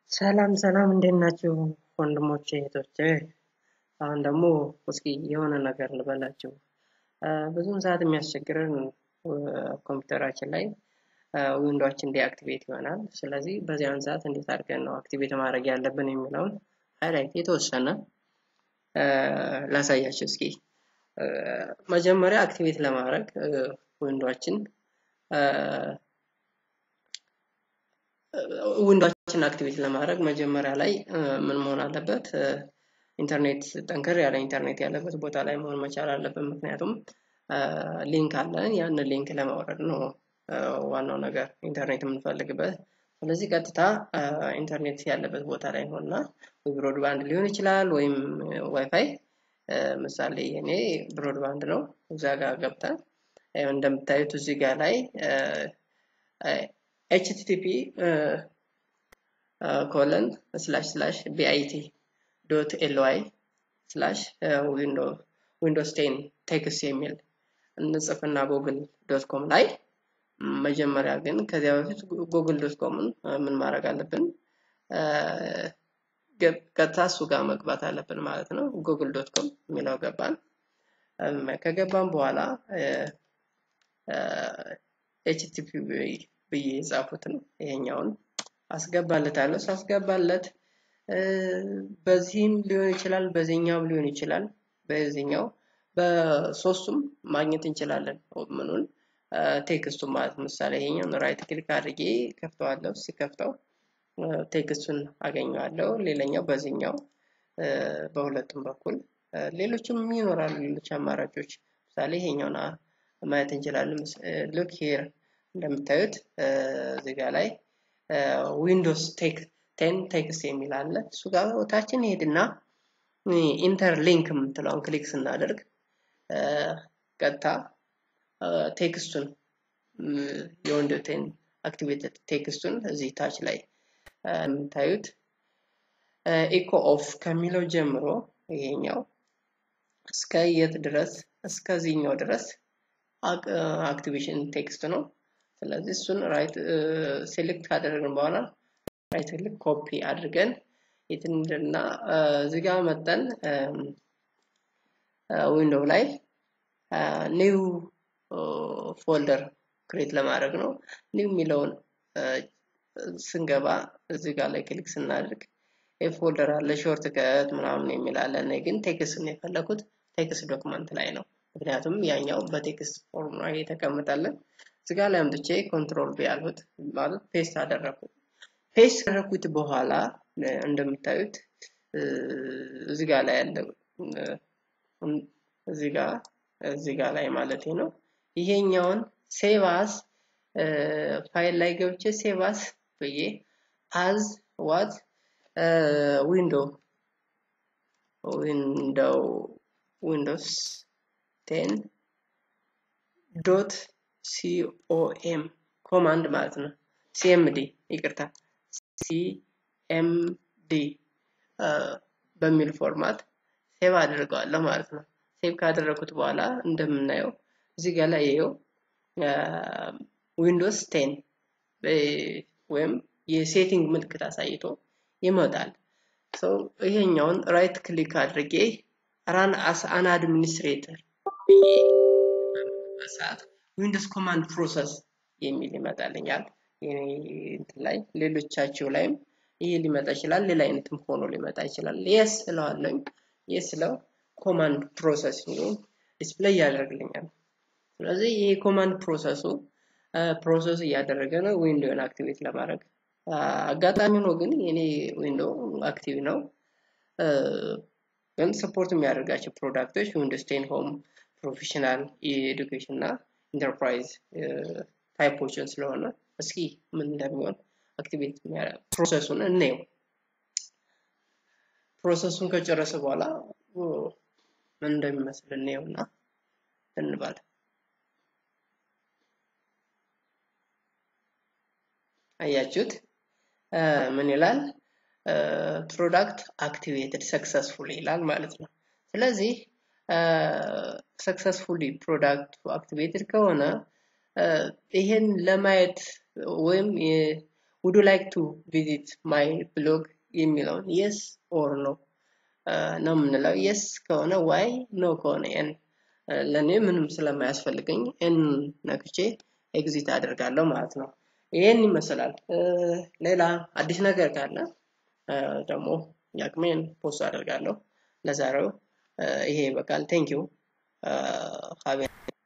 ሰላም ሰላም እንዴት ናችሁ ወንድሞቼ እህቶቼ? አሁን ደግሞ እስኪ የሆነ ነገር ልበላችሁ። ብዙውን ሰዓት የሚያስቸግረን ኮምፒውተራችን ላይ ዊንዶዋችን ዲአክቲቬት ይሆናል። ስለዚህ በዚያን ሰዓት እንዴት አድርገን ነው አክቲቬት ማድረግ ያለብን የሚለውን ሃይላይት የተወሰነ ላሳያችሁ እስኪ። መጀመሪያ አክቲቬት ለማድረግ ዊንዶዋችን አክቲቬት ለማድረግ መጀመሪያ ላይ ምን መሆን አለበት? ኢንተርኔት ጠንከር ያለ ኢንተርኔት ያለበት ቦታ ላይ መሆን መቻል አለበት። ምክንያቱም ሊንክ አለን ያን ሊንክ ለማውረድ ነው ዋናው ነገር ኢንተርኔት የምንፈልግበት። ስለዚህ ቀጥታ ኢንተርኔት ያለበት ቦታ ላይ ሆነና ብሮድባንድ ሊሆን ይችላል ወይም ዋይፋይ። ምሳሌ እኔ ብሮድባንድ ነው። እዛ ጋር ገብተን እንደምታዩት እዚህ ጋር ላይ http://bit.ly/windows 10 text የሚል እንጽፍና google.com ላይ መጀመሪያ ግን ከዚያ በፊት google.com ምን ማድረግ አለብን? ቀጥታ እሱ ጋር መግባት አለብን ማለት ነው። google.com የሚለው ገባን። ከገባን በኋላ http ብዬ ጻፉትን ይሄኛውን አስገባለታለሁ። ሳስገባለት በዚህም ሊሆን ይችላል በዚህኛው ሊሆን ይችላል። በዚህኛው በሶስቱም ማግኘት እንችላለን። ምኑን ቴክስቱን ማለት ምሳሌ ይሄኛውን ራይት ክሊክ አድርጌ ከፍተዋለሁ። ሲከፍተው ቴክስቱን አገኘዋለሁ። ሌላኛው በዚህኛው በሁለቱም በኩል ሌሎችም ይኖራሉ። ሌሎች አማራጮች ምሳሌ ይሄኛውና ማየት እንችላለን። look here እንደምታዩት እዚህ ጋር ላይ ዊንዶውስ 10 ቴክስት የሚል አለ። እሱ ጋር ወታችን ሄድና ኢንተር ሊንክ የምትለውን ክሊክ ስናደርግ ቀጥታ ቴክስቱን የዊንዶውስ 10 አክቲቬትድ ቴክስቱን እዚህ ታች ላይ የምታዩት ኢኮ ኦፍ ከሚለው ጀምሮ ይሄኛው እስከ የት ድረስ እስከዚህኛው ድረስ አክቲቬሽን ቴክስት ነው። ስለዚህ እሱን ራይት ሴሌክት ካደረግን በኋላ ራይት ክሊክ ኮፒ አድርገን የትንደና እዚህ ጋር መጣን ዊንዶው ላይ ኒው ፎልደር ክሬት ለማድረግ ነው። ኒው የሚለውን ስንገባ እዚህ ጋር ላይ ክሊክ ስናደርግ ፎልደር አለ ሾርት ከት ምናምን የሚል አለ። እኔ ግን ቴክስት ነው የፈለኩት ቴክስት ዶክመንት ላይ ነው። ምክንያቱም ያኛው በቴክስት ፎርም ላይ የተቀመጠልን እዚህ ጋር ላይ አምጥቼ ኮንትሮል ቢ አልኩት ማለት ፔስት አደረኩት። ፔስት ካደረኩት በኋላ እንደምታዩት እዚህ ጋር ላይ ያለ እዚህ ጋር ላይ ማለት ነው። ይሄኛውን ሴቭ አስ ፋይል ላይ ገብቼ ሴቭ አስ ብዬ as what windows 10.com ኮማንድ ማለት ነው። cmd ይቅርታ cmd በሚል ፎርማት ሴቭ አድርገዋለሁ ማለት ነው። ሴቭ ካደረኩት በኋላ እንደምናየው እዚህ ጋር ላይ ይሄው ዊንዶውስ 10 ወይም የሴቲንግ ምልክት አሳይቶ ይመጣል። ይሄኛውን ራይት ክሊክ አድርጌ run as an administrator በሰዓት ዊንዶውስ ኮማንድ ፕሮሰስ የሚል ይመጣልኛል። ላይ ሌሎቻችሁ ላይም ይሄ ሊመጣ ይችላል። ሌላ አይነትም ሆኖ ሊመጣ ይችላል። yes ስለዋለኝ yes ስለው ኮማንድ ፕሮሰስ ነው ዲስፕሌይ ያደርግልኛል። ስለዚህ ይሄ ኮማንድ ፕሮሰስ እያደረገ ነው ዊንዶውን አክቲቬት ለማድረግ። አጋጣሚ ነው ግን የኔ ዊንዶው አክቲቭ ነው። ግን ሰፖርት የሚያደርጋቸው ፕሮዳክቶች ዊንዶውስ 10 ሆም፣ ፕሮፌሽናል፣ ኤዱኬሽን እና ኢንተርፕራይዝ ታይፖችን ስለሆነ እስኪ ምን እንደሚሆን አክቲቬት የሚያደርግ ፕሮሰሱን እንየው። ፕሮሰሱን ከጨረሰ በኋላ ምን እንደሚመስል እንየውና እንባል። አያችሁት ምን ይላል? ፕሮዳክት አክቲቬትድ ሰክሰስፉሊ ይላል ማለት ነው። ስለዚህ ሰክሰስፉሊ ፕሮዳክቱ አክቲቬትድ ከሆነ ይሄን ለማየት ወይም would you like to visit my blog የሚለውን yes or no ነው የምንለው yes ከሆነ why no ከሆነ n ለኔ ምንም ስለማያስፈልገኝ n ነክቼ ኤግዚት አደርጋለሁ ማለት ነው ይሄን ይመስላል ሌላ አዲስ ነገር ካለ ደግሞ ያቅሜን ፖስት አደርጋለሁ ለዛሬው ይሄ በቃል ቴንክ ዩ